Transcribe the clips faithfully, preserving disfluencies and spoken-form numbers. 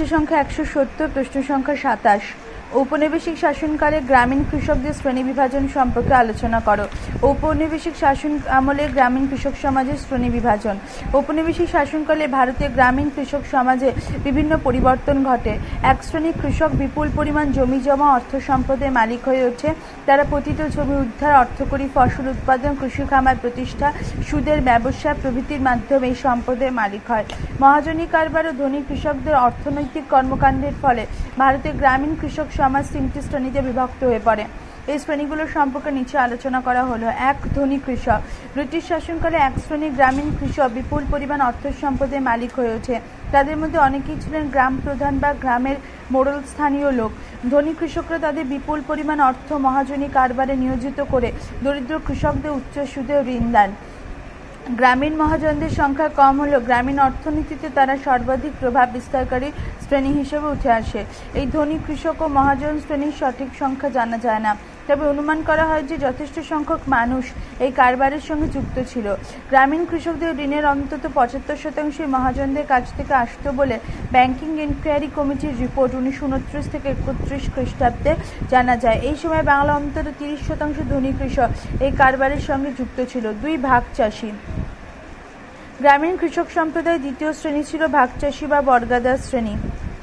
সংখ্যা একশো সত্তর, প্রশ্ন সংখ্যা সাতাশ। ঔপনিবেশিক শাসনকালে গ্রামীণ কৃষকদের শ্রেণী বিভাজন সম্পর্কে আলোচনা করো। ঔপনিবেশিক শাসন আমলে গ্রামীণ কৃষক সমাজের শ্রেণী বিভাজন। ঔপনিবেশিক শাসনকালে ভারতীয় গ্রামীণ কৃষক সমাজে বিভিন্ন পরিবর্তন ঘটে। এক শ্রেণীর কৃষক বিপুল পরিমাণ জমি জমা অর্থ সম্পদের মালিক হয়ে ওঠে। তারা পতিত জমি উদ্ধার, অর্থকরী ফসল উৎপাদন, কৃষি খামার প্রতিষ্ঠা, সুদের ব্যবসা প্রভৃতির মাধ্যমে এই সম্পদের মালিক হয়। মহাজনী কারবার ও ধনী কৃষকদের অর্থনৈতিক কর্মকাণ্ডের ফলে ভারতের গ্রামীণ কৃষক সমাজ তিনটি শ্রেণীতে বিভক্ত হয়ে পড়ে। এই শ্রেণীগুলোর সম্পর্কে নিচে আলোচনা করা হলো। এক, ধনী কৃষক। ব্রিটিশ শাসনকালে এক শ্রেণীর গ্রামীণ কৃষক বিপুল পরিমাণ অর্থ সম্পদের মালিক হয়ে ওঠে। তাদের মধ্যে অনেকেই ছিলেন গ্রাম প্রধান বা গ্রামের মোড়ল স্থানীয় লোক। ধনী কৃষকরা তাদের বিপুল পরিমাণ অর্থ মহাজনী কারবারে নিয়োজিত করে দরিদ্র কৃষকদের উচ্চ সুদে ঋণ দেন। গ্রামীণ মহাজনদের সংখ্যা কম হলেও গ্রামীণ অর্থনীতিতে তারা সর্বাধিক প্রভাব বিস্তারকারী শ্রেণী হিসেবে উঠে আসে। এই ধনী কৃষক ও মহাজন শ্রেণীর সঠিক সংখ্যা জানা যায় না, তবে অনুমান করা হয় যে যথেষ্ট সংখ্যক মানুষ এই কারবারের সঙ্গে যুক্ত ছিল। গ্রামীণ কৃষকদের ঋণের অন্তত পঁচাত্তর শতাংশই মহাজনদের কাছ থেকে আসত বলে ব্যাংকিং ইনকোয়ারি কমিটির রিপোর্ট উনিশশো উনত্রিশ থেকে একত্রিশ খ্রিস্টাব্দে জানা যায়। এই সময় বাংলা অন্তত তিরিশ শতাংশ ধনী কৃষক এই কারবারের সঙ্গে যুক্ত ছিল। দুই, ভাগ চাষি। গ্রামীণ কৃষক সম্প্রদায়ের দ্বিতীয় শ্রেণী ছিল ভাগচাষী বা বর্গাদার শ্রেণী।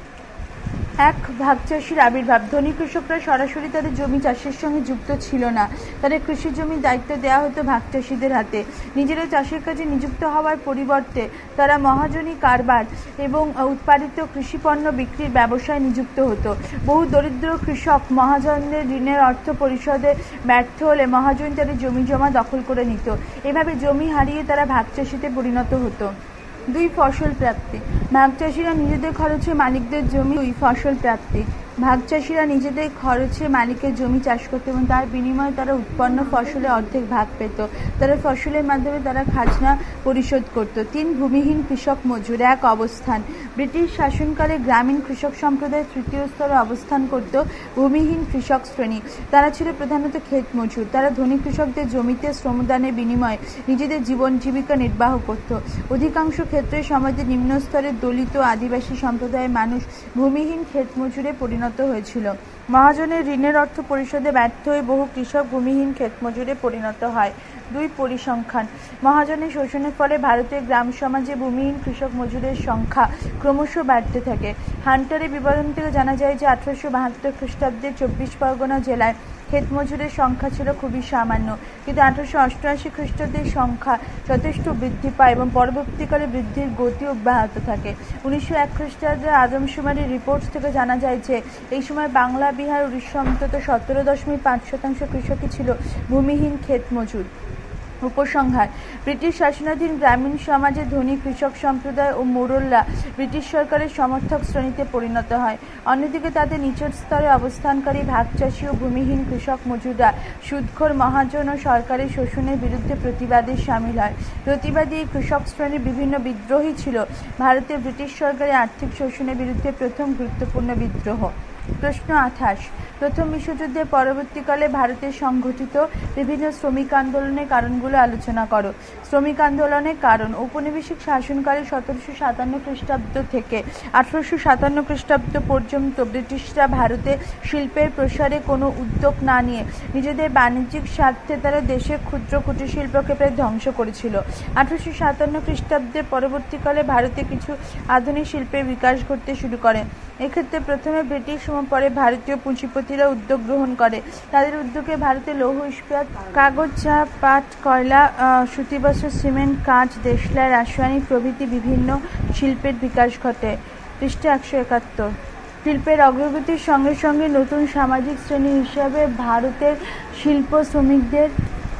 এক, ভাগচাষীর আবির্ভাব। ধনী কৃষকরা সরাসরি তাদের জমি চাষের সঙ্গে যুক্ত ছিল না। তাদের কৃষি জমির দায়িত্ব দেওয়া হতো ভাগচাষীদের হাতে। নিজেরা চাষের কাজে নিযুক্ত হওয়ার পরিবর্তে তারা মহাজনী কারবার এবং উৎপাদিত কৃষিপণ্য বিক্রির ব্যবসায় নিযুক্ত হতো। বহু দরিদ্র কৃষক মহাজনদের ঋণের অর্থ পরিশোধে ব্যর্থ হলে মহাজন তাদের জমি জমা দখল করে নিত। এভাবে জমি হারিয়ে তারা ভাগচাষীতে পরিণত হতো। দুই, ফসল প্রাপ্তি। ভাগচাষীরা নিজেদের খরচে মালিকদের জমি দুই ফসল প্রাপ্তি। ভাগচাষীরা নিজেদের খরচে মালিকের জমি চাষ করত এবং তার বিনিময়ে তারা উৎপন্ন ফসলে অর্ধেক ভাগ পেত। তারা ফসলের মাধ্যমে তারা খাজনা পরিশোধ করত। তিন, ভূমিহীন কৃষক মজুর। এক, অবস্থান। ব্রিটিশ শাসনকালে গ্রামীণ কৃষক সম্প্রদায়ের তৃতীয় স্তরে অবস্থান করত ভূমিহীন কৃষক শ্রেণী। তারা ছিল প্রধানত ক্ষেত মজুর। তারা ধনী কৃষকদের জমিতে শ্রমদানের বিনিময়ে নিজেদের জীবন জীবিকা নির্বাহ করত। অধিকাংশ ক্ষেত্রে সমাজের নিম্ন স্তরের দলিত আদিবাসী সম্প্রদায়ের মানুষ ভূমিহীন ক্ষেত মজুরে পরিণত হয়েছিল। মহাজনের ঋণের অর্থ পরিশোধে ব্যর্থ হয়ে বহু কৃষক ভূমিহীন ক্ষেত মজুরে পরিণত হয়। দুই, পরিসংখ্যান। মহাজনের শোষণের ফলে ভারতের গ্রাম সমাজে ভূমিহীন কৃষক মজুরের সংখ্যা ক্রমশ বাড়তে থাকে। হান্টারের বিবরণ থেকে জানা যায় যে আঠারোশো বাহাত্তর খ্রিস্টাব্দে চব্বিশ পরগনা জেলায় ক্ষেত মজুরের সংখ্যা ছিল খুবই সামান্য, কিন্তু আঠারোশো অষ্টআশি খ্রিস্টাব্দের সংখ্যা যথেষ্ট বৃদ্ধি পায় এবং পরবর্তীকালে বৃদ্ধির গতি অব্যাহত থাকে। উনিশশো এক খ্রিস্টাব্দের আদমশুমারির রিপোর্ট থেকে জানা যায় যে এই সময় বাংলা, বিহার, উড়িষ্যা অন্তত সতেরো দশমিক পাঁচ শতাংশ কৃষকই ছিল ভূমিহীন ক্ষেত মজুর। উপসংহার: ব্রিটিশ শাসনাধীন গ্রামীণ সমাজে ধনী কৃষক সম্প্রদায় ও মোড়লরা ব্রিটিশ সরকারের সমর্থক শ্রেণীতে পরিণত হয়। অন্যদিকে তাদের নিচের স্তরে অবস্থানকারী ভাগচাষী ও ভূমিহীন কৃষক মজুররা সুদখোর মহাজন ও সরকারের শোষণের বিরুদ্ধে প্রতিবাদে সামিল হয়। প্রতিবাদী এই কৃষক শ্রেণীর বিভিন্ন বিদ্রোহী ছিল ভারতে ব্রিটিশ সরকারের আর্থিক শোষণের বিরুদ্ধে প্রথম গুরুত্বপূর্ণ বিদ্রোহ। প্রশ্ন আঠাশ। প্রথম বিশ্বযুদ্ধের পরবর্তীকালে ভারতে সংঘটিত বিভিন্ন শ্রমিক আন্দোলনের কারণগুলো আলোচনা করো। শ্রমিক আন্দোলনের কারণ: ঔপনিবেশিক শাসনকালে সতেরোশো সাতান্ন খ্রিস্টাব্দ থেকে আঠারোশো সাতান্ন খ্রিস্টাব্দ পর্যন্ত ব্রিটিশরা ভারতে শিল্পের প্রসারে কোনো উদ্যোগ না নিয়ে নিজেদের বাণিজ্যিক স্বার্থে তারা দেশের ক্ষুদ্র কুটির শিল্পকে প্রায় ধ্বংস করেছিল। আঠারোশো সাতান্ন খ্রিস্টাব্দের পরবর্তীকালে ভারতে কিছু আধুনিক শিল্পের বিকাশ ঘটতে শুরু করে। এক্ষেত্রে প্রথমে ব্রিটিশ ও পরে ভারতীয় পুঁজিপতিরা উদ্যোগ গ্রহণ করে। তাদের উদ্যোগে ভারতে লৌহ ইস্পাত, কাগজ, চা, পাট, কয়লা, সুতিবস্ত্র, সিমেন্ট, কাঁচ, দেশলাই, রাসায়নিক প্রভৃতি বিভিন্ন শিল্পের বিকাশ ঘটে। পৃষ্ঠা একশো একাত্তর। শিল্পের অগ্রগতির সঙ্গে সঙ্গে নতুন সামাজিক শ্রেণী হিসাবে ভারতের শিল্প শ্রমিকদের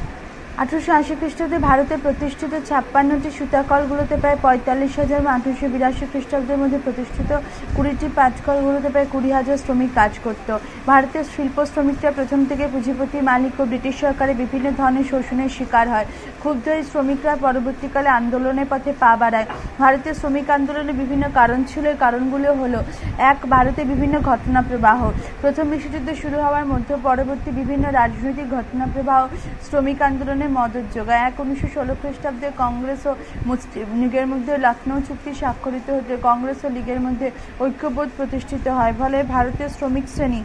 আঠারোশো আশি খ্রিস্টাব্দে ভারতে প্রতিষ্ঠিত ছাপ্পান্নটি সুতাকলগুলোতে প্রায় পঁয়তাল্লিশ হাজার এবং আঠারোশো বিরাশি খ্রিস্টাব্দের মধ্যে প্রতিষ্ঠিত কুড়িটি পাটকলগুলোতে প্রায় কুড়ি হাজার শ্রমিক কাজ করত। ভারতের শিল্প শ্রমিকরা প্রথম থেকে পুঁজিপতি, মালিক ও ব্রিটিশ সরকারের বিভিন্ন ধরনের শোষণের শিকার হয়। ক্ষুব্ধ এই শ্রমিকরা পরবর্তীকালে আন্দোলনের পথে পা বাড়ায়। ভারতের শ্রমিক আন্দোলনের বিভিন্ন কারণ ছিল। এই কারণগুলো হলো: এক, ভারতে বিভিন্ন ঘটনা প্রবাহ। প্রথম বিশ্বযুদ্ধ শুরু হওয়ার মধ্যে পরবর্তী বিভিন্ন রাজনৈতিক ঘটনা প্রবাহ শ্রমিক আন্দোলনের আন্দোলনের মদত যোগায়। এক উনিশশো ষোলো খ্রিস্টাব্দে কংগ্রেস ও মুসলিম লীগের মধ্যে লখনৌ চুক্তি স্বাক্ষরিত হতে কংগ্রেস ও লীগের মধ্যে ঐক্যবোধ প্রতিষ্ঠিত হয়। ফলে ভারতীয় শ্রমিক শ্রেণী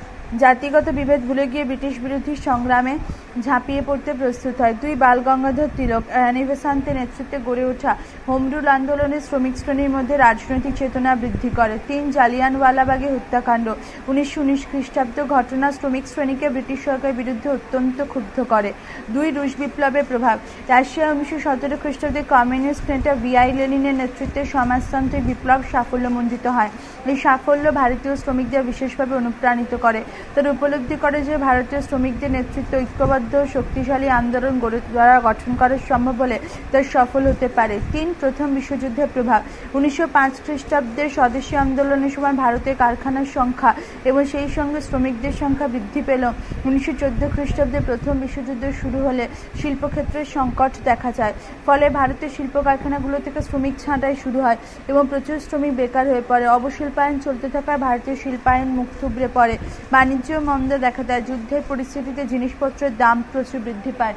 জাতিগত বিভেদ ভুলে গিয়ে ব্রিটিশ বিরোধী সংগ্রামে ঝাঁপিয়ে পড়তে প্রস্তুত হয়। দুই বাল গঙ্গাধর তিলক রানী বেসান্তের নেতৃত্বে গড়ে ওঠা হোমরুল আন্দোলনের শ্রমিক শ্রেণীর মধ্যে রাজনৈতিক চেতনা বৃদ্ধি করে। তিন জালিয়ানওয়ালাবাগে হত্যাকাণ্ড উনিশশো উনিশ খ্রিস্টাব্দ ঘটনা শ্রমিক শ্রেণীকে ব্রিটিশ সরকারের বিরুদ্ধে অত্যন্ত ক্ষুব্ধ করে। দুই রুশ বিপ্লবের প্রভাব রাশিয়া উনিশশো সতেরো খ্রিস্টাব্দে কমিউনিস্ট নেতা ভি আই লেনিনের নেতৃত্বে সমাজতান্ত্রিক বিপ্লব সাফল্যমণ্ডিত হয়। এই সাফল্য ভারতীয় শ্রমিকদের বিশেষভাবে অনুপ্রাণিত করে। তারা উপলব্ধি করে যে ভারতীয় শ্রমিকদের নেতৃত্বে ঐক্যবদ্ধ শক্তিশালী আন্দোলন গড়ে দ্বারা গঠন করা সম্ভব হলে তা সফল হতে পারে। তিন প্রথম বিশ্বযুদ্ধের প্রভাব উনিশশো পাঁচ খ্রিস্টাব্দের স্বদেশী আন্দোলনের সময় ভারতের কারখানার সংখ্যা এবং সেই সঙ্গে শ্রমিকদের সংখ্যা বৃদ্ধি পেল। উনিশশো চোদ্দো খ্রিস্টাব্দে প্রথম বিশ্বযুদ্ধ শুরু হলে শিল্পক্ষেত্রের সংকট দেখা যায়। ফলে ভারতের শিল্প কারখানাগুলো থেকে শ্রমিক ছাঁটাই শুরু হয় এবং প্রচুর শ্রমিক বেকার হয়ে পড়ে। অবশিল্পায়ন চলতে থাকায় ভারতীয় শিল্পায়ন মুখ থুবড়ে পড়ে। বাণিজ্য মন্দা দেখা দেয়। যুদ্ধের পরিস্থিতিতে জিনিসপত্রের দাম প্রচুর বৃদ্ধি পায়।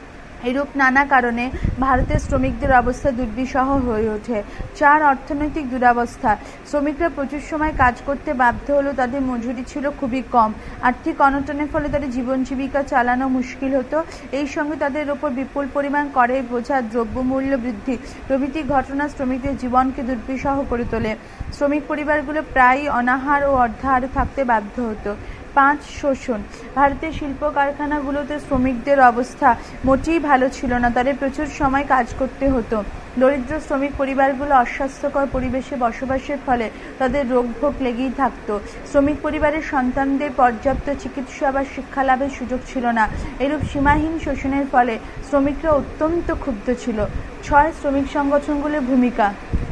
এরূপ নানা কারণে ভারতের শ্রমিকদের অবস্থা দুর্বিষহ হয়ে ওঠে। চার অর্থনৈতিক দুরবস্থা শ্রমিকরা প্রচুর সময় কাজ করতে বাধ্য হলেও তাদের মজুরি ছিল খুবই কম। আর্থিক অনটনের ফলে তাদের জীবন জীবিকা চালানো মুশকিল হতো। এই সঙ্গে তাদের ওপর বিপুল পরিমাণ করের বোঝা, দ্রব্যমূল্য বৃদ্ধি প্রভৃতি ঘটনা শ্রমিকদের জীবনকে দুর্বিষহ করে তোলে। শ্রমিক পরিবারগুলো প্রায়ই অনাহার ও অর্ধাহারে থাকতে বাধ্য হতো। পাঁচ শোষণ ভারতের শিল্প কারখানাগুলোতে শ্রমিকদের অবস্থা মোটেই ভালো ছিল না। তাদের প্রচুর সময় কাজ করতে হতো। দরিদ্র শ্রমিক পরিবারগুলো অস্বাস্থ্যকর পরিবেশে বসবাসের ফলে তাদের রোগভোগ লেগেই থাকতো। শ্রমিক পরিবারের সন্তানদের পর্যাপ্ত চিকিৎসা বা শিক্ষা লাভের সুযোগ ছিল না। এরূপ সীমাহীন শোষণের ফলে শ্রমিকরা অত্যন্ত ক্ষুব্ধ ছিল। ছয় শ্রমিক সংগঠনগুলির ভূমিকা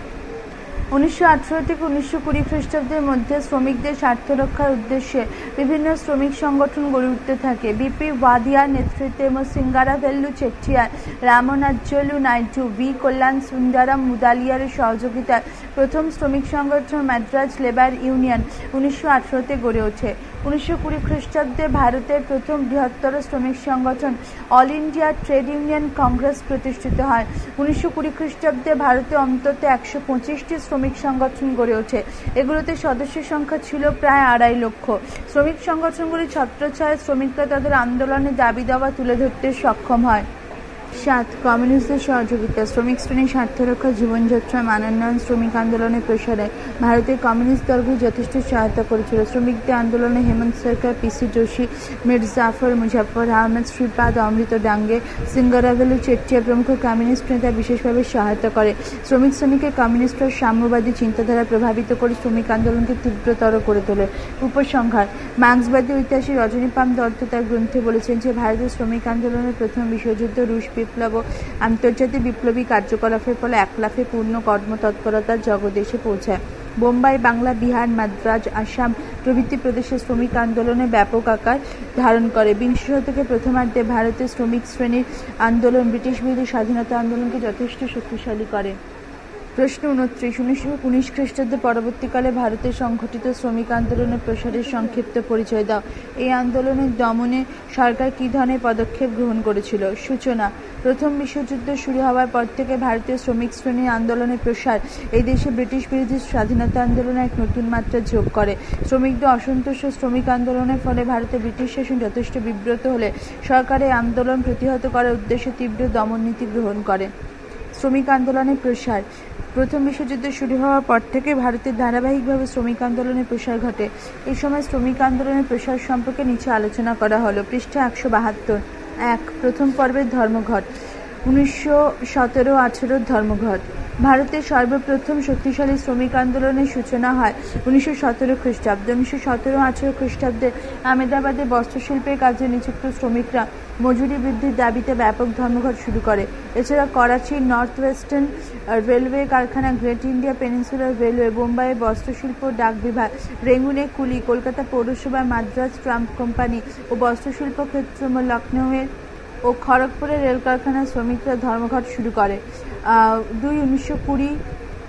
উনিশশো আঠারো থেকে উনিশশো কুড়ি খ্রিস্টাব্দের মধ্যে শ্রমিকদের স্বার্থ রক্ষার উদ্দেশ্যে বিভিন্ন শ্রমিক সংগঠন গড়ে উঠতে থাকে। বিপি ওয়াদিয়ার নেতৃত্বে এবং সিঙ্গারাভেল্লু চেট্টিয়ার, রামনাজ্জলু নাইডু, ভি কল্যাণ সুন্দরম মুদালিয়ারের সহযোগিতায় প্রথম শ্রমিক সংগঠন মাদ্রাজ লেবার ইউনিয়ন উনিশশো আঠারোতে গড়ে ওঠে। উনিশশো কুড়ি খ্রিস্টাব্দে ভারতের প্রথম বৃহত্তর শ্রমিক সংগঠন all India trade union congress প্রতিষ্ঠিত হয়। উনিশশো কুড়ি খ্রিস্টাব্দে ভারতে অন্তত একশো পঁচিশটি শ্রমিক সংগঠন গড়ে ওঠে। এগুলোতে সদস্যের সংখ্যা ছিল প্রায় আড়াই লক্ষ। শ্রমিক সংগঠনগুলির ছত্রছায়ায় শ্রমিকরা তাদের আন্দোলনের দাবি দাওয়া তুলে ধরতে সক্ষম হয়। সাত কমিউনিস্টদের সহযোগিতা শ্রমিক শ্রেণীর স্বার্থ রক্ষা, জীবনযাত্রা মানোন্নয়ন, শ্রমিক আন্দোলনের প্রসারে ভারতের কমিউনিস্ট দলগুলি যথেষ্ট সহায়তা করেছিল। শ্রমিকদের আন্দোলনে হেমন্ত সরকার, পি সি যোশী, মীর জাফর, মুজাফর আহমেদ, শ্রীপাদ, অমৃত ডাঙ্গে, সিঙ্গারাভেলু চেট্টিয়া প্রমুখ কমিউনিস্ট নেতা বিশেষভাবে সহায়তা করে। শ্রমিক শ্রেণীকে কমিউনিস্টরা সাম্যবাদী চিন্তাধারা প্রভাবিত করে শ্রমিক আন্দোলনকে তীব্রতর করে তোলে। উপসংহার মার্ক্সবাদী ঐতিহাসিক রজনীকান্ত দত্ত তার গ্রন্থে বলেছেন যে ভারতের শ্রমিক আন্দোলনের প্রথম বিশ্বযুদ্ধ রুশ বিপ্লব ও আন্তর্জাতিক বিপ্লবী কার্যকলাপের ফলে একলাফে পূর্ণ কর্মতৎপরতার জগদেশে পৌঁছায়। বোম্বাই, বাংলা, বিহার, মাদ্রাজ, আসাম প্রভৃতি প্রদেশে শ্রমিক আন্দোলনে ব্যাপক আকার ধারণ করে। বিংশ শতকের প্রথমার্ধে ভারতের শ্রমিক শ্রেণীর আন্দোলন ব্রিটিশ বিরোধী স্বাধীনতা আন্দোলনকে যথেষ্ট শক্তিশালী করে। প্রশ্ন উনত্রিশ উনিশশো উনিশ খ্রিস্টাব্দে পরবর্তীকালে ভারতে সংঘটিত শ্রমিক আন্দোলনের প্রসারের সংক্ষিপ্ত পরিচয় দাও। এই আন্দোলনের দমনে সরকার কী ধরনের পদক্ষেপ গ্রহণ করেছিল? সূচনা প্রথম বিশ্বযুদ্ধ শুরু হওয়ার পর থেকে ভারতীয় শ্রমিক শ্রেণীর আন্দোলনের প্রসার এই দেশে ব্রিটিশ বিরোধী স্বাধীনতা আন্দোলনে এক নতুন মাত্রা যোগ করে। শ্রমিকদের অসন্তোষ শ্রমিক আন্দোলনের ফলে ভারতে ব্রিটিশ শাসন যথেষ্ট বিব্রত হলে সরকার এই আন্দোলন প্রতিহত করার উদ্দেশ্যে তীব্র দমননীতি গ্রহণ করে। শ্রমিক আন্দোলনের প্রসার প্রথম বিশ্বযুদ্ধ শুরু হওয়ার পর থেকে ভারতের ধারাবাহিকভাবে শ্রমিক আন্দোলনের প্রসার ঘটে। এই সময় শ্রমিক আন্দোলনের প্রসার সম্পর্কে নিচে আলোচনা করা হলো। পৃষ্ঠা একশো বাহাত্তর এক প্রথম পর্বের ধর্মঘট উনিশশো সতেরো আঠেরোর ধর্মঘট ভারতের সর্বপ্রথম শক্তিশালী শ্রমিক আন্দোলনের সূচনা হয় উনিশশো সতেরো খ্রিস্টাব্দে। উনিশশো সতেরো আঠেরো খ্রিস্টাব্দে আহমেদাবাদে বস্ত্রশিল্পের কাজে নিযুক্ত শ্রমিকরা মজুরি বৃদ্ধির দাবিতে ব্যাপক ধর্মঘট শুরু করে। এছাড়া করাচির নর্থ ওয়েস্টার্ন রেলওয়ে কারখানা, গ্রেট ইন্ডিয়া পেনিনসুলার রেলওয়ে, বোম্বাইয়ের বস্ত্রশিল্প ডাক বিভাগ, রেঙ্গুনে কুলি, কলকাতা পৌরসভা, মাদ্রাজ ট্রাম্প কোম্পানি ও বস্ত্রশিল্প ক্ষেত্র লখনৌয়ের ও খড়গপুরের রেল কারখানার শ্রমিকরা ধর্মঘট শুরু করে। দুই উনিশশো কুড়ি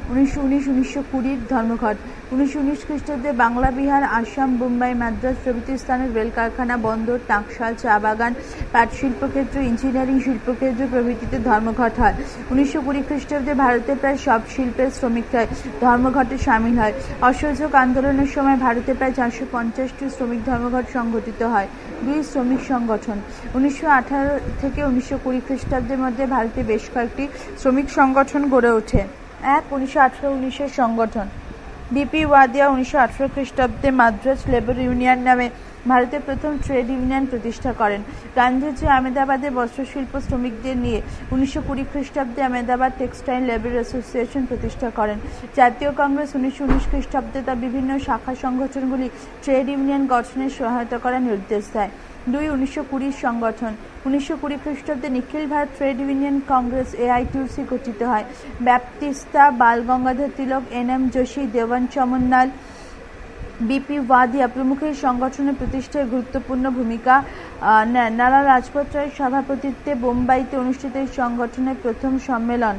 উনিশশো উনিশ উনিশশো কুড়ির ধর্মঘট। উনিশশো উনিশ খ্রিস্টাব্দে বাংলা, বিহার, আসাম, বোম্বাই, মাদ্রাজ প্রভৃতি স্থানে রেল কারখানা, বন্দর, টাকশাল, চা বাগান, পাট শিল্পক্ষেত্র, ইঞ্জিনিয়ারিং শিল্পক্ষেত্র প্রভৃতিতে ধর্মঘট হয়। উনিশশো কুড়ি খ্রিস্টাব্দে ভারতের প্রায় সব শিল্পের শ্রমিকরাই ধর্মঘটে সামিল হয়। অসহযোগ আন্দোলনের সময় ভারতে প্রায় চারশো পঞ্চাশটি শ্রমিক ধর্মঘট সংঘটিত হয়। দুই শ্রমিক সংগঠন। উনিশশো আঠারো থেকে উনিশশো কুড়ি খ্রিস্টাব্দের মধ্যে ভারতে বেশ কয়েকটি শ্রমিক সংগঠন গড়ে ওঠে। এক উনিশশো আঠারো উনিশের সংগঠন। বিপি ওয়াদিয়া উনিশশো আঠারো খ্রিস্টাব্দে মাদ্রাজ লেবার ইউনিয়ন নামে ভারতের প্রথম ট্রেড ইউনিয়ন প্রতিষ্ঠা করেন। গান্ধীজি আহমেদাবাদে বস্ত্রশিল্প শ্রমিকদের নিয়ে উনিশশো কুড়ি খ্রিস্টাব্দে আহমেদাবাদ টেক্সটাইল লেবার অ্যাসোসিয়েশন প্রতিষ্ঠা করেন। জাতীয় কংগ্রেস উনিশশো উনিশ খ্রিস্টাব্দে তার বিভিন্ন শাখা সংগঠনগুলি ট্রেড ইউনিয়ন গঠনে সহায়তা করার নির্দেশ দেয়। দুই উনিশশো কুড়ির সংগঠন। উনিশশো কুড়ি খ্রিস্টাব্দে নিখিল ভারত trade union congress A I T U C গঠিত হয়। Baptista, Bal Gangadhar Tilak, N M Joshi, Dewan Chamanlal, B P Wadia প্রমুখ এই সংগঠনের প্রতিষ্ঠায় গুরুত্বপূর্ণ ভূমিকা নেন। লালা লাজপত রায়ের সভাপতিত্বে বোম্বাইতে অনুষ্ঠিত এই সংগঠনের প্রথম সম্মেলন।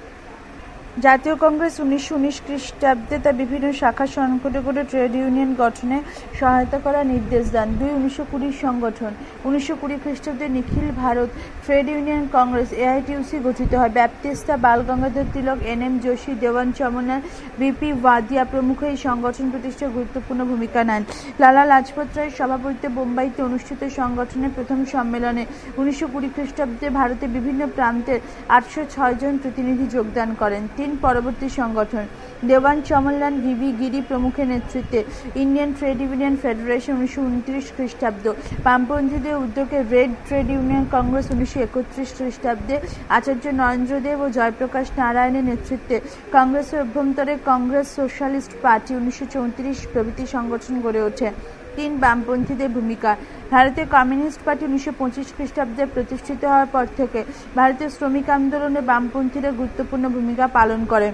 জাতীয় কংগ্রেস উনিশশো উনিশ খ্রিস্টাব্দে তার বিভিন্ন শাখা সংগঠনগুলো ট্রেড ইউনিয়ন গঠনে সহায়তা করার নির্দেশ দেন। দুই উনিশশো কুড়ির সংগঠন। উনিশশো কুড়ি খ্রিস্টাব্দে নিখিল ভারত trade union congress A I T U C গঠিত হয়। Baptista, Bal Gangadhar Tilak, N M Joshi, Dewan Chamanlal, B P Wadia প্রমুখ এই সংগঠন প্রতিষ্ঠায় গুরুত্বপূর্ণ ভূমিকা নেন। লালা লাজপত রায়ের সভাপতিত্বে বোম্বাইতে অনুষ্ঠিত সংগঠনের প্রথম সম্মেলনে উনিশশো কুড়ি খ্রিস্টাব্দে ভারতের বিভিন্ন প্রান্তের আটশো ছয় জন প্রতিনিধি যোগদান করেন। পরবর্তী সংগঠন। দেওয়ান চমনলাল, ভি ভি গিরি প্রমুখের নেতৃত্বে ইন্ডিয়ান ট্রেড ইউনিয়ন ফেডারেশন উনিশশো উনত্রিশ খ্রিস্টাব্দ। বামপন্থীদের উদ্যোগে রেড ট্রেড ইউনিয়ন কংগ্রেস উনিশশো একত্রিশ খ্রিস্টাব্দে আচার্য নরেন্দ্রদেব ও জয়প্রকাশ নারায়ণের নেতৃত্বে কংগ্রেসের অভ্যন্তরে কংগ্রেস সোশ্যালিস্ট পার্টি উনিশশো চৌত্রিশ প্রভৃতি সংগঠন গড়ে ওঠে। তিন বামপন্থীদের ভূমিকা। ভারতের কমিউনিস্ট পার্টি উনিশশো পঁচিশ খ্রিস্টাব্দে প্রতিষ্ঠিত হওয়ার পর থেকে ভারতের শ্রমিক আন্দোলনে বামপন্থীরা গুরুত্বপূর্ণ ভূমিকা পালন করে।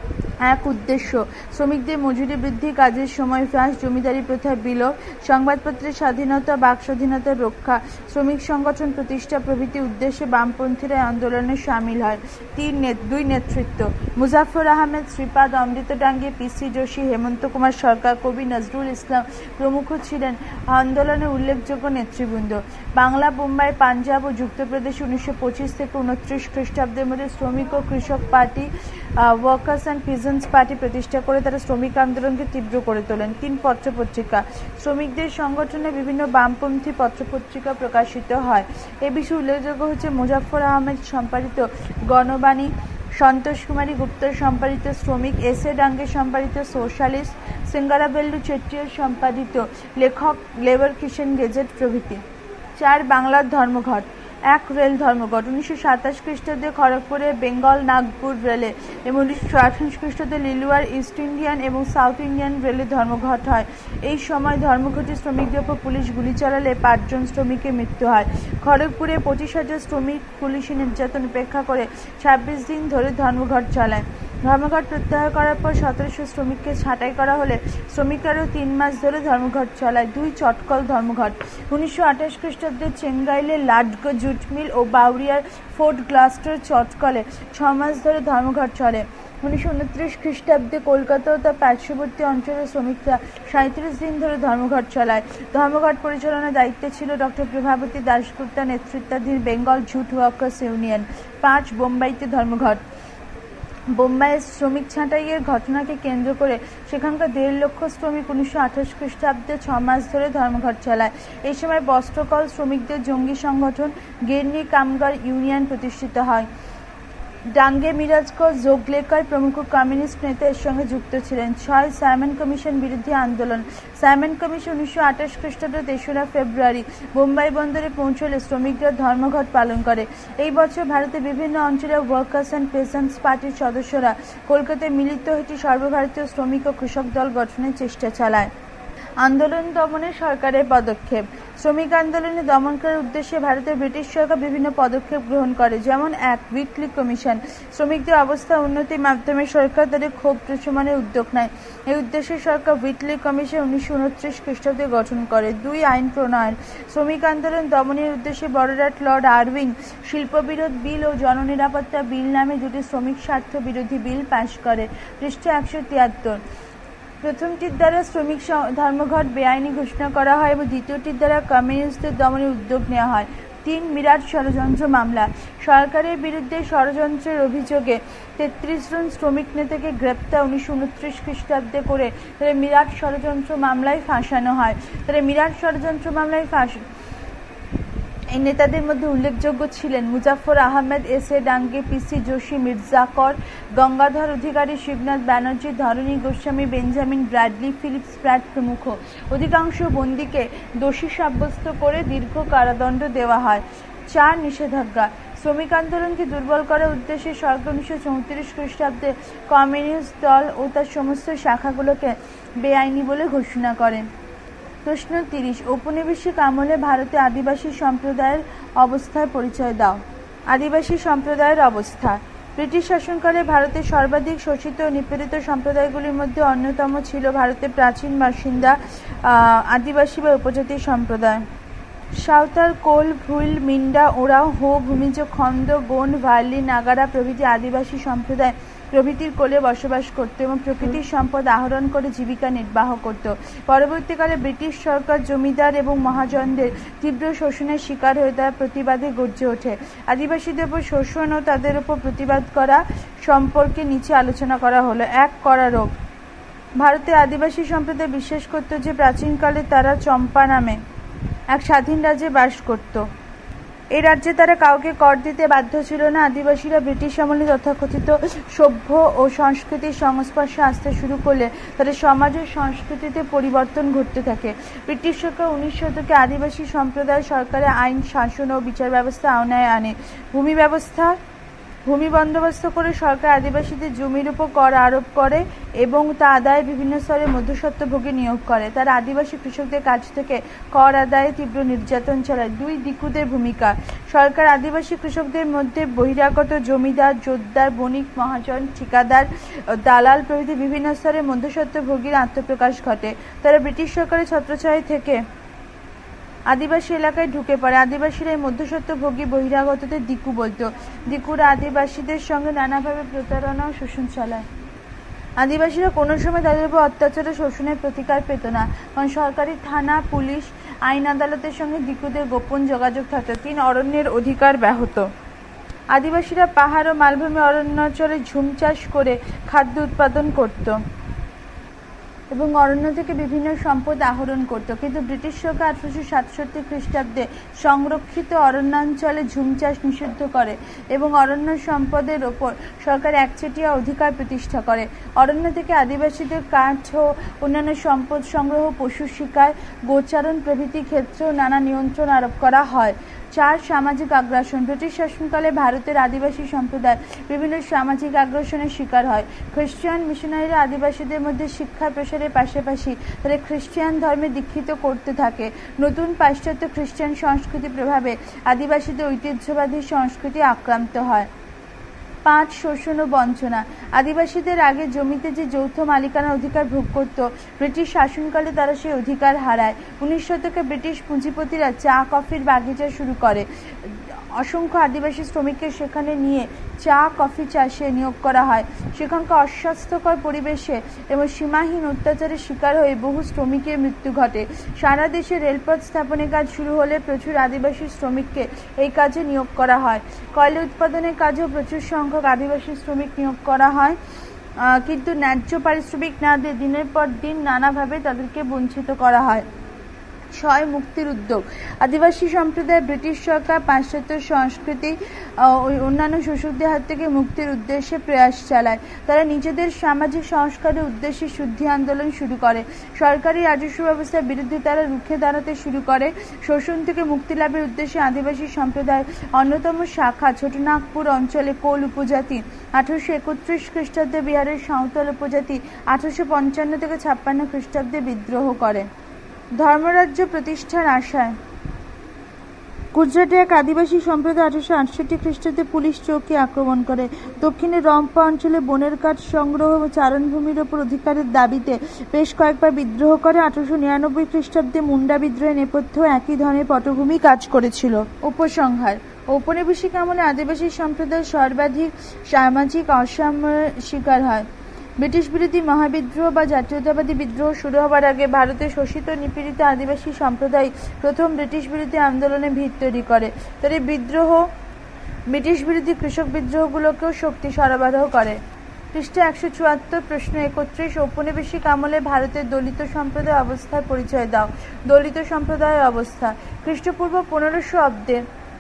এক উদ্দেশ্য শ্রমিকদের মজুরি বৃদ্ধি, কাজের সময় হ্রাস, জমিদারি প্রথার বিলোপ, সংবাদপত্রের স্বাধীনতা, বাক স্বাধীনতার রক্ষা, শ্রমিক সংগঠন প্রতিষ্ঠা প্রভৃতি উদ্দেশ্যে বামপন্থীরা আন্দোলনে সামিল হয়। তিন দুই নেতৃত্ব। মুজাফফর আহমেদ, শ্রীপাদ অমৃত ডাঙ্গি, পি সি যোশী, হেমন্ত কুমার সরকার, কবি নজরুল ইসলাম প্রমুখ ছিলেন আন্দোলনের উল্লেখযোগ্য নেতৃবৃন্দ। বাংলা, বোম্বাই, পাঞ্জাব ও যুক্তপ্রদেশ উনিশশো পঁচিশ থেকে উনত্রিশ খ্রিস্টাব্দের মধ্যে শ্রমিক ও কৃষক party workers and peasants party প্রতিষ্ঠা করে তারা শ্রমিক আন্দোলনকে তীব্র করে তোলেন। তিন পত্রপত্রিকা। শ্রমিকদের সংগঠনে বিভিন্ন বামপন্থী পত্রপত্রিকা প্রকাশিত হয়। এ বিষয়ে উল্লেখযোগ্য হচ্ছে মুজাফফর আহমেদ সম্পাদিত গণবাণী, সন্তোষ কুমারী গুপ্তার সম্পাদিত শ্রমিক, এস এ ডাঙ্গে সম্পাদিত সোশ্যালিস্ট, সিঙ্গারাবেল্লু চেট্টিয়ার সম্পাদিত লেখক লেবার কিষেন গেজেট প্রভৃতি। চার বাংলার ধর্মঘট। এক রেল ধর্মঘট। উনিশশো সাতাশ খ্রিস্টাব্দে খড়গপুরে বেঙ্গল নাগপুর রেলে এবং উনিশশো আঠাশ খ্রিস্টাব্দে লিলুয়ার ইস্ট ইন্ডিয়ান এবং সাউথ ইন্ডিয়ান রেলে ধর্মঘট হয়। এই সময় ধর্মঘটে শ্রমিকদের উপর পুলিশ গুলি চালালে পাঁচজন শ্রমিকের মৃত্যু হয়। খড়গপুরে পঁচিশ হাজার শ্রমিক পুলিশি নির্যাতন উপেক্ষা করে ছাব্বিশ দিন ধরে ধর্মঘট চালায়। ধর্মঘট প্রত্যাহার করার পর সতেরোশো শ্রমিককে ছাঁটাই করা হলে শ্রমিকরাও তিন মাস ধরে ধর্মঘট চালায়। দুই চটকল ধর্মঘট। উনিশশো আঠাশ খ্রিস্টাব্দে চেঙ্গাইলে লাডগো জুট মিল ও বাউরিয়ার ফোর্ট গ্লাস্টার চটকলে ছ মাস ধরে ধর্মঘট চলে। উনিশশো উনত্রিশ খ্রিস্টাব্দে কলকাতা ও তার পার্শ্ববর্তী অঞ্চলের শ্রমিকরা সাঁত্রিশ দিন ধরে ধর্মঘট চালায়। ধর্মঘট পরিচালনার দায়িত্বে ছিল ডক্টর প্রভাবতী দাশগুপ্তা নেতৃত্বাধীন বেঙ্গল জুট ওয়ার্কার্স ইউনিয়ন। পাঁচ বোম্বাইতে ধর্মঘট। বোম্বাইয়ের শ্রমিক ছাঁটাইয়ের ঘটনাকে কেন্দ্র করে সেখানকার দেড় লক্ষ শ্রমিক উনিশশো আঠাশ খ্রিস্টাব্দে ছ মাস ধরে ধর্মঘট চালায়। এই সময় বস্ত্রকল শ্রমিকদের জঙ্গি সংগঠন গিরনি কামগার ইউনিয়ন প্রতিষ্ঠিত হয়। ডাঙ্গে মিরাজকর, জোগলেকার প্রমুখ কমিউনিস্ট নেতা এর সঙ্গে যুক্ত ছিলেন। ছয় সাইমন কমিশন বিরোধী আন্দোলন। সাইমন কমিশন উনিশশো আঠাশ খ্রিস্টাব্দে তেসরা ফেব্রুয়ারি বোম্বাই বন্দরে পৌঁছলে শ্রমিকরা ধর্মঘট পালন করে। এই বছর ভারতের বিভিন্ন অঞ্চলে ওয়ার্কার্স অ্যান্ড পেসেন্টস পার্টির সদস্যরা কলকাতায় মিলিত হয়ে সর্বভারতীয় শ্রমিক ও কৃষক দল গঠনের চেষ্টা চালায়। আন্দোলন দমনে সরকারের পদক্ষেপ। শ্রমিক আন্দোলনে দমন করার উদ্দেশ্যে ভারতের ব্রিটিশ সরকার বিভিন্ন পদক্ষেপ গ্রহণ করে, যেমন এক উইটলি কমিশন। শ্রমিকদের অবস্থা উন্নতির মাধ্যমে সরকার তাদের ক্ষোভ প্রশমনের উদ্যোগ নেয়। এই উদ্দেশ্যে সরকার উইটলি কমিশন উনিশশো উনত্রিশ খ্রিস্টাব্দে গঠন করে। দুই আইন প্রণয়ন। শ্রমিক আন্দোলন দমনের উদ্দেশ্যে বড়লাট লর্ড আরউইন শিল্পবিরোধ বিল ও জননিরাপত্তা বিল নামে দুটি শ্রমিক স্বার্থ বিরোধী বিল পাশ করে। পৃষ্ঠা একশো তিয়াত্তর। প্রথমটির দ্বারা শ্রমিক ধর্মঘট বেআইনি ঘোষণা করা হয় এবং দ্বিতীয়টির দ্বারা কমিউনিস্টদের দমনের উদ্যোগ নেওয়া হয়। তিন মিরাট ষড়যন্ত্র মামলা। সরকারের বিরুদ্ধে ষড়যন্ত্রের অভিযোগে তেত্রিশ জন শ্রমিক নেতাকে গ্রেপ্তার উনিশশো উনত্রিশ খ্রিস্টাব্দে করে তাদের মিরাট ষড়যন্ত্র মামলায় ফাঁসানো হয়। তাদের মিরাট ষড়যন্ত্র মামলায় ফাঁস এই নেতাদের মধ্যে উল্লেখযোগ্য ছিলেন Muzaffar Ahmed, S A Dange, P C Joshi, Mirajkar, Gangadhar Adhikari, Shibnath Banerjee, Dharani Goswami, Benjamin Bradley, Philips Pratt প্রমুখ। অধিকাংশ বন্দীকে দোষী সাব্যস্ত করে দীর্ঘ কারাদণ্ড দেওয়া হয়। চার নিষেধাজ্ঞা। শ্রমিক আন্দোলনকে দুর্বল করার উদ্দেশ্যে সরকার উনিশশো চৌত্রিশ খ্রিস্টাব্দে কমিউনিস্ট দল ও তার সমস্ত শাখাগুলোকে বেআইনি বলে ঘোষণা করে। প্রশ্ন তিরিশ। ঔপনিবেশিক আমলে ভারতে আদিবাসী সম্প্রদায়ের অবস্থার পরিচয় দাও। আদিবাসী সম্প্রদায়ের অবস্থা। ব্রিটিশ শাসনকালে ভারতের সর্বাধিক শোষিত ও নিপীড়িত সম্প্রদায়গুলির মধ্যে অন্যতম ছিল ভারতের প্রাচীন বাসিন্দা আদিবাসী বা উপজাতি সম্প্রদায়। সাঁওতাল, কোল, ভুইল, মিন্ডা, ওরাও, হো, ভূমিজ, খন্দ, গোন্ড, ভার্লি, নাগারা প্রভৃতি আদিবাসী সম্প্রদায় প্রভৃতির কোলে বসবাস করত এবং প্রকৃতির সম্পদ আহরণ করে জীবিকা নির্বাহ করত। পরবর্তীকালে ব্রিটিশ সরকার জমিদার এবং মহাজনদের তীব্র শোষণের শিকার হয়ে তার প্রতিবাদে গর্জে ওঠে। আদিবাসীদের উপর শোষণ ও তাদের উপর প্রতিবাদ করা সম্পর্কে নিচে আলোচনা করা হলো। এক, করারোপ। ভারতের আদিবাসী সম্প্রদায় বিশ্বাস করত যে প্রাচীনকালে তারা চম্পা নামে এক স্বাধীন রাজ্যে বাস করত। এই রাজ্যে তারা কাউকে কর দিতে বাধ্য ছিল না। আদিবাসীরা ব্রিটিশ আমলে তথাকথিত সভ্য ও সংস্কৃতির সংস্পর্শে আসতে শুরু করলে তাদের সমাজের সংস্কৃতিতে পরিবর্তন ঘটতে থাকে। ব্রিটিশ সরকার উনিশ শতকে আদিবাসী সম্প্রদায় সরকারের আইন, শাসন ও বিচার ব্যবস্থা আওনায় আনে। ভূমি ব্যবস্থা ভূমি বন্দোবস্ত করে সরকার আদিবাসীদের জমির উপর কর আরোপ করে এবং তা আদায়ে বিভিন্ন স্তরে মধ্যস্বত্বভোগী নিয়োগ করে। তারা আদিবাসী কৃষকদের কাছ থেকে কর আদায়ে তীব্র নির্যাতন চালায়। দুই, দিকুদের ভূমিকা। সরকার আদিবাসী কৃষকদের মধ্যে বহিরাগত জমিদার, জোতদার, বণিক, মহাজন, ঠিকাদার, দালাল প্রভৃতি বিভিন্ন স্তরে মধ্যস্বত্বভোগীর আত্মপ্রকাশ ঘটে। তারা ব্রিটিশ সরকারের ছত্রছায়া থেকে আদিবাসী এলাকায় ঢুকে পড়ে। আদিবাসীরা এই মধ্যস্বত্বভোগী বহিরাগতদের দিকু বলতো। দিকুরা আদিবাসীদের সঙ্গে নানাভাবে প্রতারণা ও শোষণ চালায়। আদিবাসীরা কোনো সময় তাদের উপর অত্যাচার ও শোষণের প্রতিকার পেত না, কারণ সরকারি থানা, পুলিশ, আইন আদালতের সঙ্গে দিকুদের গোপন যোগাযোগ থাকত। তিন, অরণ্যের অধিকার ব্যাহত। আদিবাসীরা পাহাড় ও মালভূমি অরণ্যাঞ্চলে ঝুম চাষ করে খাদ্য উৎপাদন করত এবং অরণ্য থেকে বিভিন্ন সম্পদ আহরণ করত, কিন্তু ব্রিটিশ সরকার আঠারোশো সাতষট্টি খ্রিস্টাব্দে সংরক্ষিত অরণ্যাঞ্চলে ঝুম চাষ নিষিদ্ধ করে এবং অরণ্য সম্পদের ওপর সরকার একচেটিয়া অধিকার প্রতিষ্ঠা করে। অরণ্য থেকে আদিবাসীদের কাঠ ও অন্যান্য সম্পদ সংগ্রহ, পশু শিকার, গোচারণ প্রভৃতি ক্ষেত্রেও নানা নিয়ন্ত্রণ আরোপ করা হয়। চার, সামাজিক আগ্রাসন। ব্রিটিশ শাসনকালে ভারতের আদিবাসী সম্প্রদায় বিভিন্ন সামাজিক আগ্রাসনের শিকার হয়। খ্রিস্টান মিশনারিরা আদিবাসীদের মধ্যে শিক্ষা প্রসারের পাশাপাশি তাদের খ্রিস্টান ধর্মে দীক্ষিত করতে থাকে। নতুন পাশ্চাত্য খ্রিস্টান সংস্কৃতির প্রভাবে আদিবাসীদের ঐতিহ্যবাদী সংস্কৃতি আক্রান্ত হয়। পাঁচ, শোষণ ও বঞ্চনা। আদিবাসীদের আগে জমিতে যে যৌথ মালিকানার অধিকার ভোগ করত, ব্রিটিশ শাসনকালে তারা সেই অধিকার হারায়। উনিশ শতকে ব্রিটিশ পুঁজিপতিরা চা, কফির বাগিচা শুরু করে। অসংখ্য আদিবাসী শ্রমিককে সেখানে নিয়ে চা, কফি চাষে নিয়োগ করা হয়। সেখানকার অস্বাস্থ্যকর পরিবেশে এবং সীমাহীন অত্যাচারের শিকার হয়ে বহু শ্রমিকের মৃত্যু ঘটে। সারা দেশে রেলপথ স্থাপনের কাজ শুরু হলে প্রচুর আদিবাসী শ্রমিককে এই কাজে নিয়োগ করা হয়। কয়লা উৎপাদনের কাজেও প্রচুর সংখ্যক আদিবাসী শ্রমিক নিয়োগ করা হয়, কিন্তু ন্যায্য পারিশ্রমিক না দিয়ে দিনের পর দিন নানাভাবে তাদেরকে বঞ্চিত করা হয়। ছয় মুক্তির উদ্যোগ। আদিবাসী সম্প্রদায় ব্রিটিশ সরকার পাশ্চাত্য সংস্কৃতি ও অন্যান্য শোষকদের হাত থেকে মুক্তির উদ্দেশ্যে প্রয়াস চালায়। তারা নিজেদের সামাজিক সংস্কারের উদ্দেশ্যে শুদ্ধি আন্দোলন শুরু করে। সরকারি রাজস্ব ব্যবস্থার বিরুদ্ধে তারা রুখে দাঁড়াতে শুরু করে। শোষণ থেকে মুক্তি লাভের উদ্দেশ্যে আদিবাসী সম্প্রদায়ের অন্যতম শাখা ছোটনাগপুর অঞ্চলে কোল উপজাতি আঠারোশো একত্রিশ খ্রিস্টাব্দে বিহারের সাঁওতাল উপজাতি আঠারোশো পঞ্চান্ন থেকে ছাপ্পান্ন খ্রিস্টাব্দে বিদ্রোহ করে ধর্মরাজ্য প্রতিষ্ঠার আশায়। গুজরাটে এক আদিবাসী সম্প্রদায় আঠারোশো আটষট্টি খ্রিস্টাব্দে পুলিশ চৌকি আক্রমণ করে। দক্ষিণে রম্পা অঞ্চলে বনের কাঠ সংগ্রহ ও চারণভূমির ওপর অধিকারের দাবিতে বেশ কয়েকবার বিদ্রোহ করে। আঠারোশো নিরানব্বই খ্রিস্টাব্দে মুন্ডা বিদ্রোহের নেপথ্যেও একই ধরনের পটভূমি কাজ করেছিল। উপসংহার: ঔপনিবেশিক আমলে আদিবাসী সম্প্রদায় সর্বাধিক সামাজিক অসাম্যের শিকার হয়। ব্রিটিশ বিরোধী মহাবিদ্রোহ বা জাতীয়তাবাদী বিদ্রোহ শুরু হবার আগে ভারতে শোষিত নিপীড়িত আদিবাসী সম্প্রদায় প্রথম ব্রিটিশ বিরোধী আন্দোলনে ভিত তৈরি করে। তার এই বিদ্রোহ ব্রিটিশ বিরোধী কৃষক বিদ্রোহগুলোকেও শক্তি সরবরাহ করে। পৃষ্ঠা একশো চুয়াত্তর। প্রশ্ন একত্রিশ। ঔপনিবেশিক আমলে ভারতের দলিত সম্প্রদায় অবস্থার পরিচয় দাও। দলিত সম্প্রদায়ের অবস্থা। খ্রিস্টপূর্ব পনেরোশো অব্দে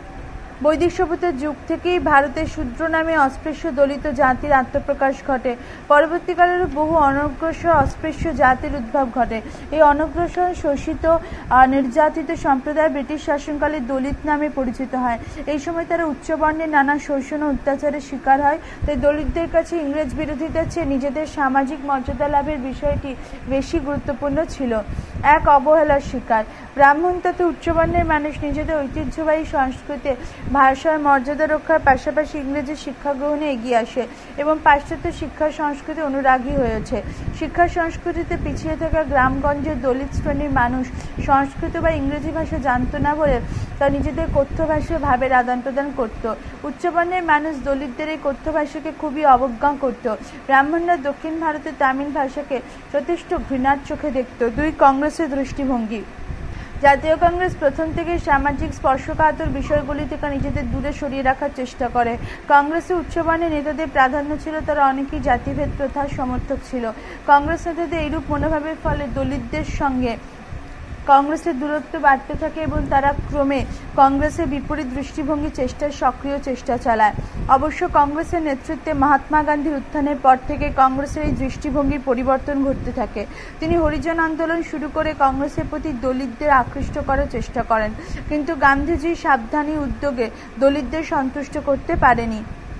বৈদিক সভ্যতার যুগ থেকেই ভারতের শূদ্র নামে অস্পৃশ্য দলিত জাতির আত্মপ্রকাশ ঘটে। পরবর্তীকালেরও বহু অনগ্রসর অস্পৃশ্য জাতির উদ্ভব ঘটে। এই অনগ্রসর শোষিত নির্যাতিত সম্প্রদায় ব্রিটিশ শাসনকালে দলিত নামে পরিচিত হয়। এই সময় তারা উচ্চবর্ণের নানা শোষণ ও অত্যাচারের শিকার হয়। তাই দলিতদের কাছে ইংরেজ বিরোধিতার চেয়ে নিজেদের সামাজিক মর্যাদা লাভের বিষয়টি বেশি গুরুত্বপূর্ণ ছিল। এক অবহেলার শিকার। ব্রাহ্মণ তথা উচ্চবর্ণের মানুষ নিজেদের ঐতিহ্যবাহী সংস্কৃতি ভাষার মর্যাদা রক্ষার পাশাপাশি ইংরেজি শিক্ষা গ্রহণে এগিয়ে আসে এবং পাশ্চাত্য শিক্ষা সংস্কৃতি অনুরাগী হয়েছে। শিক্ষা সংস্কৃতিতে পিছিয়ে থাকা গ্রামগঞ্জের দলিত শ্রেণীর মানুষ সংস্কৃত বা ইংরেজি ভাষা জানত না বলে তা নিজেদের কথ্য ভাষায় ভাবের আদান প্রদান করত। উচ্চবর্ণের মানুষ দলিতদের এই কথ্য ভাষাকে খুবই অবজ্ঞা করত। ব্রাহ্মণরা দক্ষিণ ভারতের তামিল ভাষাকে যথেষ্ট ঘৃণার চোখে দেখত। দুই কংগ্রেসের দৃষ্টিভঙ্গি। জাতীয় কংগ্রেস প্রথম থেকে সামাজিক স্পর্শকাতর বিষয়গুলি থেকে নিজেদের দূরে সরিয়ে রাখার চেষ্টা করে। কংগ্রেসে উচ্চবর্ণের নেতাদের প্রাধান্য ছিল, তারা অনেকেই জাতিভেদ প্রথার সমর্থক ছিল। কংগ্রেস নেতাদের এইরূপ মনোভাবের ফলে দলিতদের সঙ্গে কংগ্রেসের দূরত্ব বাড়তে থাকে এবং তারা ক্রমে কংগ্রেসের বিপরীত দৃষ্টিভঙ্গি চেষ্টার সক্রিয় চেষ্টা চালায়। অবশ্য কংগ্রেসের নেতৃত্বে মহাত্মা গান্ধীর উত্থানের পর থেকে কংগ্রেসের এই দৃষ্টিভঙ্গির পরিবর্তন ঘটতে থাকে। তিনি হরিজন আন্দোলন শুরু করে কংগ্রেসের প্রতি দলিতদের আকৃষ্ট করার চেষ্টা করেন, কিন্তু গান্ধীজির সাবধানী উদ্যোগে দলিতদের সন্তুষ্ট করতে পারেনি।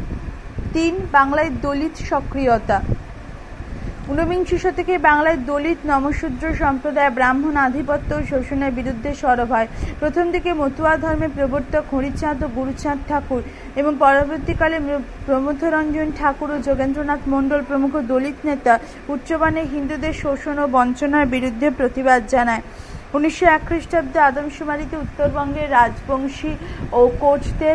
তিন বাংলায় দলিত সক্রিয়তা। ঊনবিংশ শতকে বাংলায় দলিত নমশূদ্র সম্প্রদায় ব্রাহ্মণ আধিপত্য ও শোষণের বিরুদ্ধে সরব হয়। প্রথম দিকে মতুয়া ধর্মের প্রবর্তক হরিচাঁদ ও গুরুচাঁদ ঠাকুর এবং পরবর্তীকালে প্রমথরঞ্জন ঠাকুর ও যোগেন্দ্রনাথ মণ্ডল প্রমুখ দলিত নেতা উচ্চবর্ণের হিন্দুদের শোষণ ও বঞ্চনার বিরুদ্ধে প্রতিবাদ জানায়। উনিশশো এক খ্রিস্টাব্দে আদমশুমারিতে উত্তরবঙ্গের রাজবংশী ও কোচদের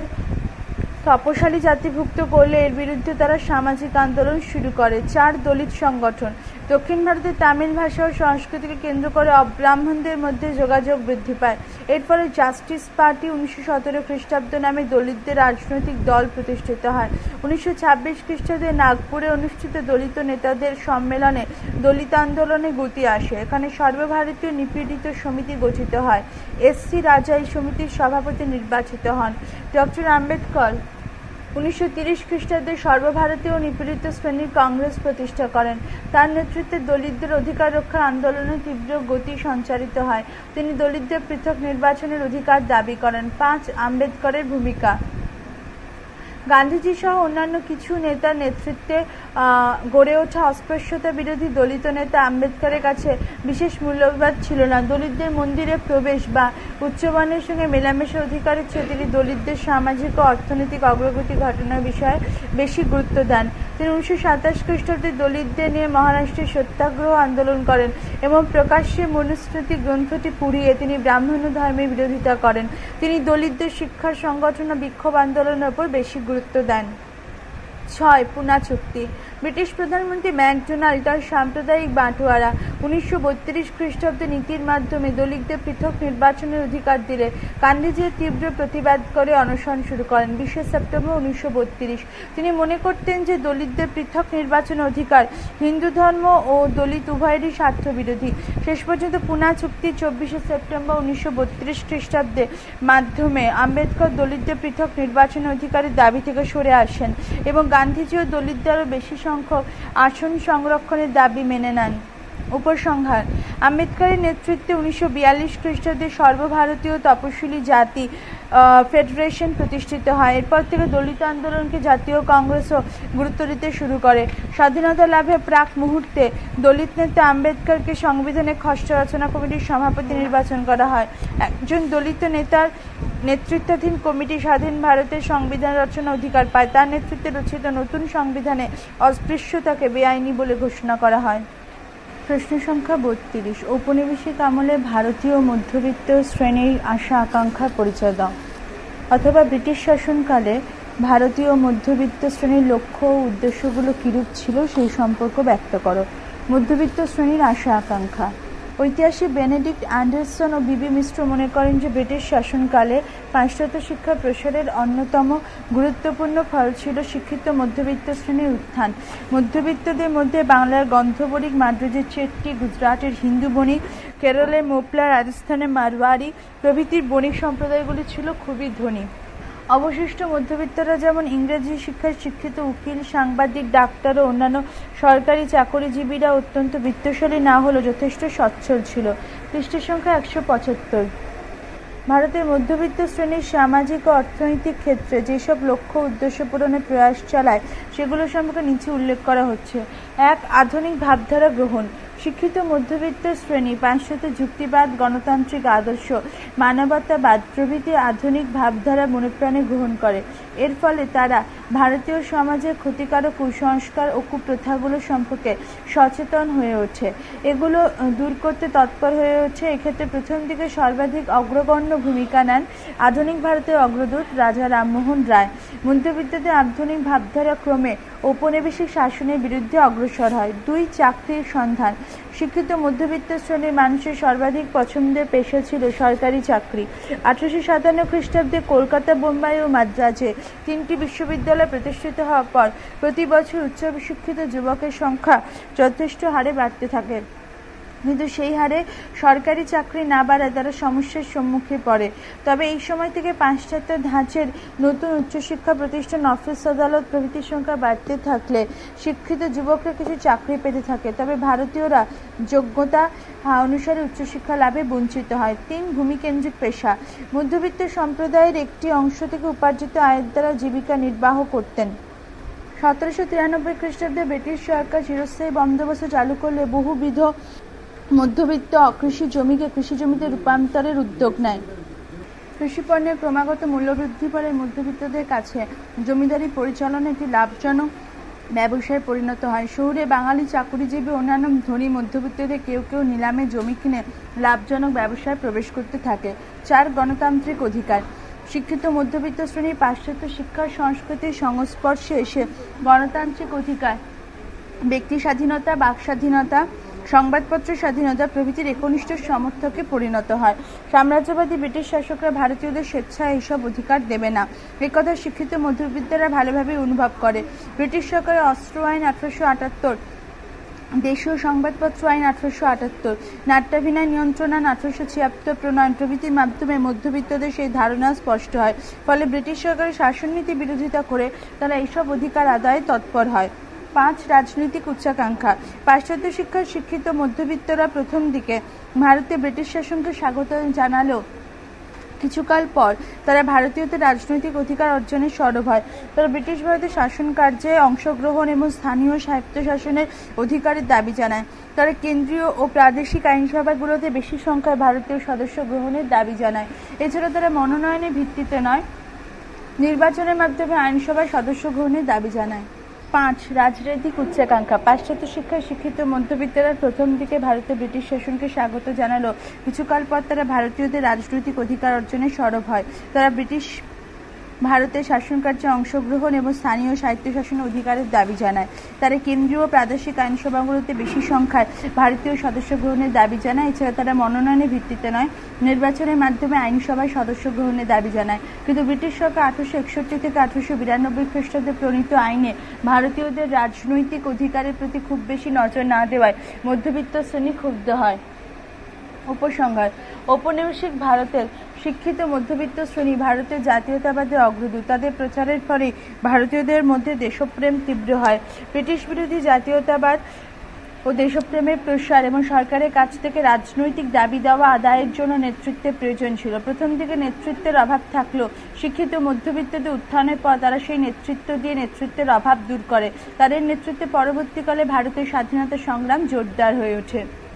তপশালী জাতিভুক্ত করলে এর বিরুদ্ধে তারা সামাজিক আন্দোলন শুরু করে। চার দলিত সংগঠন। দক্ষিণ ভারতের তামিল ভাষা ও সংস্কৃতিকে কেন্দ্র করে অব্রাহ্মণদের মধ্যে যোগাযোগ বৃদ্ধি পায়। এর ফলে জাস্টিস পার্টি উনিশশো সতেরো খ্রিস্টাব্দ নামে দলিতদের রাজনৈতিক দল প্রতিষ্ঠিত হয়। উনিশশো ছাব্বিশ খ্রিস্টাব্দে নাগপুরে অনুষ্ঠিত দলিত নেতাদের সম্মেলনে দলিত আন্দোলনে গতি আসে। এখানে সর্বভারতীয় নিপীড়িত সমিতি গঠিত হয়। এস সি রাজা এই সমিতির সভাপতি নির্বাচিত হন। ডক্টর আম্বেদকর উনিশশো তিরিশ খ্রিস্টাব্দে সর্বভারতীয় নিপীড়িত শ্রেণীর কংগ্রেস প্রতিষ্ঠা করেন। তার নেতৃত্বে দলিতদের অধিকার রক্ষার আন্দোলনে তীব্র গতি সঞ্চারিত হয়। তিনি দলিতদের পৃথক নির্বাচনের অধিকার দাবি করেন। পাঁচ আম্বেদকরের ভূমিকা। গান্ধীজি সহ অন্যান্য কিছু নেতার নেতৃত্বে গড়ে ওঠা অস্পৃশ্যতা বিরোধী দলিত নেতা আম্বেদকরের কাছে বিশেষ মূল্যবান ছিল না। দলিতদের মন্দিরে প্রবেশ বা উচ্চবর্ণের সঙ্গে মেলামেশার অধিকারের চেয়ে তিনি দলিতদের সামাজিক ও অর্থনৈতিক অগ্রগতি ঘটনার বিষয়ে বেশি গুরুত্ব দেন। তিনি উনিশশো সাতাশ খ্রিস্টাব্দে দলিতদের নিয়ে মহারাষ্ট্রে সত্যাগ্রহ আন্দোলন করেন এবং প্রকাশ্যে মনুস্মৃতি গ্রন্থটি পুড়িয়ে তিনি ব্রাহ্মণ ধর্মের বিরোধিতা করেন। তিনি দলিতদের শিক্ষার সংগঠন ও বিক্ষোভ আন্দোলনের উপর বেশি গুরুত্ব দেন। ছয় পুনা চুক্তি। ব্রিটিশ প্রধানমন্ত্রী ম্যাকডোনাল্ড তার সাম্প্রদায়িক বাঁটোয়ারা উনিশশো বত্রিশ খ্রিস্টাব্দে নীতির মাধ্যমে দলিতদের পৃথক নির্বাচনের অধিকার দিলে গান্ধীজির তীব্র প্রতিবাদ করে অনশন শুরু করেন। বিশে সেপ্টেম্বর উনিশশো বত্রিশ তিনি মনে করতেন যে দলিতদের পৃথক নির্বাচনের অধিকার হিন্দু ধর্ম ও দলিত উভয়েরই স্বার্থ বিরোধী। শেষ পর্যন্ত পুনা চুক্তি চব্বিশে সেপ্টেম্বর উনিশশো বত্রিশ খ্রিস্টাব্দে মাধ্যমে আম্বেদকর দলিতদের পৃথক নির্বাচনের অধিকারের দাবি থেকে সরে আসেন এবং গান্ধীজিও দলিতদের আরও বেশি সংখ্যক আসন সংরক্ষণের দাবি মেনে নেন। উপসংহার: আম্বেদকরের নেতৃত্বে উনিশশো বিয়াল্লিশ খ্রিস্টাব্দে সর্বভারতীয় তপশিলি জাতি ফেডারেশন প্রতিষ্ঠিত হয়। এরপর থেকে দলিত আন্দোলনকে জাতীয় কংগ্রেসও গুরুত্ব দিতে শুরু করে। স্বাধীনতা লাভের প্রাক মুহূর্তে দলিত নেতা আম্বেদকরকে সংবিধানের খসড়া রচনা কমিটির সভাপতি নির্বাচন করা হয়। একজন দলিত নেতার নেতৃত্বাধীন কমিটি স্বাধীন ভারতের সংবিধান রচনা অধিকার পায়। তার নেতৃত্বে রচিত নতুন সংবিধানে অস্পৃশ্যতাকে বেআইনি বলে ঘোষণা করা হয়। প্রশ্ন সংখ্যা বত্রিশ। ঔপনিবেশিক আমলে ভারতীয় মধ্যবিত্ত শ্রেণীর আশা আকাঙ্ক্ষার পরিচয় দাও, অথবা ব্রিটিশ শাসনকালে ভারতীয় মধ্যবিত্ত শ্রেণীর লক্ষ্য ও উদ্দেশ্যগুলো কিরূপ ছিল সেই সম্পর্ক ব্যক্ত করো। মধ্যবিত্ত শ্রেণীর আশা আকাঙ্ক্ষা। ঐতিহাসিক বেনেডিক্ট অ্যান্ডারসন ও বিবি মিশ্র মনে করেন যে ব্রিটিশ শাসনকালে পাশ্চাত্য শিক্ষা প্রসারের অন্যতম গুরুত্বপূর্ণ ফল ছিল শিক্ষিত মধ্যবিত্ত শ্রেণীর উত্থান। মধ্যবিত্তদের মধ্যে বাংলার গন্ধবণিক, মাদ্রাজের চেট্টি, গুজরাটের হিন্দু বণিক, কেরলের মোপলা, রাজস্থানের মারওয়ারি প্রভৃতির বণিক সম্প্রদায়গুলি ছিল খুবই ধনী। অবশিষ্ট মধ্যবিত্তরা যেমন ইংরেজি শিক্ষায় শিক্ষিত উকিল, সাংবাদিক, ডাক্তার ও অন্যান্য সরকারি চাকরিজীবীরা অত্যন্ত বিত্তশালী না হলেও যথেষ্ট সচ্ছল ছিল। পৃষ্ঠের সংখ্যা একশো পঁচাত্তর। ভারতের মধ্যবিত্ত শ্রেণীর সামাজিক ও অর্থনৈতিক ক্ষেত্রে যেসব লক্ষ্য উদ্দেশ্য পূরণের প্রয়াস চালায় সেগুলো সম্পর্কে নিচে উল্লেখ করা হচ্ছে। এক, আধুনিক ভাবধারা গ্রহণ। শিক্ষিত মধ্যবিত্ত শ্রেণী পাশ্চাত্য যুক্তিবাদ, গণতান্ত্রিক আদর্শ, মানবতাবাদ প্রভৃতি আধুনিক ভাবধারা মনেপ্রাণে গ্রহণ করে। এর ফলে তারা ভারতীয় সমাজের ক্ষতিকারক কুসংস্কার ও কুপ্রথাগুলো সম্পর্কে সচেতন হয়ে ওঠে, এগুলো দূর করতে তৎপর হয়ে ওঠে। এক্ষেত্রে প্রথম দিকে সর্বাধিক অগ্রগণ্য ভূমিকা নেন আধুনিক ভারতের অগ্রদূত রাজা রামমোহন রায়। মধ্যবিত্তদের আধুনিক ভাবধারা ক্রমে ঔপনিবেশিক শাসনের বিরুদ্ধে অগ্রসর হয়। দুই, চাকরির সন্ধান। শিক্ষিত মধ্যবিত্ত শ্রেণীর মানুষের সর্বাধিক পছন্দের পেশা ছিল সরকারি চাকরি। আঠারোশো সাতান্ন খ্রিস্টাব্দে কলকাতা, বোম্বাই ও মাদ্রাজে তিনটি বিশ্ববিদ্যালয় প্রতিষ্ঠিত হওয়ার পর প্রতি বছর উচ্চশিক্ষিত যুবকের সংখ্যা যথেষ্ট হারে বাড়তে থাকে, কিন্তু সেই হারে সরকারি চাকরি না বাড়ায় তারা সমস্যার সম্মুখে পড়ে। তবে এই সময় থেকে পাশ্চাত্য ধাঁচের নতুন উচ্চশিক্ষা প্রতিষ্ঠান, অফিস আদালত প্রভৃতির সংখ্যা বাড়তে থাকলে শিক্ষিত যুবকরা কিছু চাকরি পেতে থাকে, তবে ভারতীয়রা যোগ্যতা অনুসারে উচ্চশিক্ষা লাভে বঞ্চিত হয়। তিন, ভূমিকেন্দ্রিক পেশা। মধ্যবিত্ত সম্প্রদায়ের একটি অংশ থেকে উপার্জিত আয়ের দ্বারা জীবিকা নির্বাহ করতেন। সতেরোশো তিরানব্বই খ্রিস্টাব্দে ব্রিটিশ সরকার চিরস্থায়ী বন্দোবস্ত চালু করলে বহুবিধ মধ্যবিত্ত অকৃষি জমিকে কৃষি জমিতে রূপান্তরের উদ্যোগ নেয়। কৃষি পণ্যের ক্রমাগত মূল্যবৃদ্ধির ফলে মধ্যবিত্তদের কাছে জমিদারি পরিচালনা একটি লাভজনক ব্যবসায় পরিণত হয়। শহুরে বাঙালি চাকুরিজীবী অন্যান্য ধনী মধ্যবিত্তদের কেউ কেউ নিলামে জমি কিনে লাভজনক ব্যবসায় প্রবেশ করতে থাকে। চার, গণতান্ত্রিক অধিকার। শিক্ষিত মধ্যবিত্ত শ্রেণীর পাশ্চাত্য শিক্ষা সংস্কৃতির সংস্পর্শে এসে গণতান্ত্রিক অধিকার, ব্যক্তি স্বাধীনতা, বাক স্বাধীনতা, সংবাদপত্র স্বাধীনতা প্রভৃতির একনিষ্ঠ সমর্থকে পরিণত হয়। সাম্রাজ্যবাদী ব্রিটিশ শাসকরা ভারতীয়দের স্বেচ্ছায় এইসব অধিকার দেবে না, একথা শিক্ষিত মধ্যবিত্তরা ভালোভাবে অনুভব করে। ব্রিটিশ সরকারের অস্ত্র আইন আঠারোশো আটাত্তর, দেশীয় সংবাদপত্র আইন আঠারোশো আটাত্তর, নাট্যাভিনয় নিয়ন্ত্রণ আইন আঠারোশো ছিয়াত্তর প্রণয়ন প্রভৃতির মাধ্যমে মধ্যবিত্তদের সেই ধারণা স্পষ্ট হয়। ফলে ব্রিটিশ সরকারের শাসননীতি বিরোধিতা করে তারা এইসব অধিকার আদায়ে তৎপর হয়। পাঁচ, রাজনৈতিক উচ্চাকাঙ্ক্ষা। পাশ্চাত্য শিক্ষার শিক্ষিত মধ্যবিত্তরা প্রথম দিকে ভারতে ব্রিটিশ শাসনকে স্বাগত জানালেও কিছুকাল পর তারা ভারতীয়দের রাজনৈতিক অধিকার অর্জনে সরব হয়। তারা ব্রিটিশ ভারতের শাসন কার্যে অংশগ্রহণ এবং স্থানীয় স্বায়ত্তশাসনের অধিকারের দাবি জানায়। তারা কেন্দ্রীয় ও প্রাদেশিক আইনসভাগুলোতে বেশি সংখ্যায় ভারতীয় সদস্য গ্রহণের দাবি জানায়। এছাড়া তারা মনোনয়নের ভিত্তিতে নয়, নির্বাচনের মাধ্যমে আইনসভায় সদস্য গ্রহণের দাবি জানায়। পাঁচ, রাজনৈতিক উচ্চাকাঙ্ক্ষা। পাশ্চাত্য শিক্ষায় শিক্ষিত মধ্যবিত্তরা প্রথম দিকে ভারতে ব্রিটিশ শাসনকে স্বাগত জানালো, কিছুকাল পর তারা ভারতীয়দের রাজনৈতিক অধিকার অর্জনে সরব হয়। তারা ব্রিটিশ ভারতের শাসনকার্যে অংশগ্রহণ এবং স্থানীয় স্বায়ত্তশাসন অধিকারের দাবি জানায়। তারা কেন্দ্রীয় ও প্রাদেশিক আইনসভাগুলোতে বেশি সংখ্যায় ভারতীয় সদস্য গ্রহণের দাবি জানায়। এছাড়া তারা মনোনয়নের ভিত্তিতে নয়, নির্বাচনের মাধ্যমে আইনসভায় সদস্য গ্রহণের দাবি জানায়। কিন্তু ব্রিটিশ সরকার আঠারোশো একষট্টি থেকে আঠারোশো বিরানব্বই খ্রিস্টাব্দে প্রণীত আইনে ভারতীয়দের রাজনৈতিক অধিকারের প্রতি খুব বেশি নজর না দেওয়ায় মধ্যবিত্ত শ্রেণী ক্ষুব্ধ হয়। উপসংহার: ঔপনিবেশিক ভারতের শিক্ষিত মধ্যবিত্ত শ্রেণী ভারতের জাতীয়তাবাদের অগ্রদূত। তাদের প্রচারের ফলে ভারতীয়দের মধ্যে দেশপ্রেম তীব্র হয়। ব্রিটিশ বিরোধী জাতীয়তাবাদ ও দেশপ্রেমের প্রসার এবং সরকারের কাছ থেকে রাজনৈতিক দাবি দেওয়া আদায়ের জন্য নেতৃত্বের প্রয়োজন ছিল। প্রথম দিকে নেতৃত্বের অভাব থাকলেও শিক্ষিত মধ্যবিত্তদের উত্থানের পর তারা সেই নেতৃত্ব দিয়ে নেতৃত্বের অভাব দূর করে। তাদের নেতৃত্বে পরবর্তীকালে ভারতের স্বাধীনতা সংগ্রাম জোরদার হয়ে ওঠে।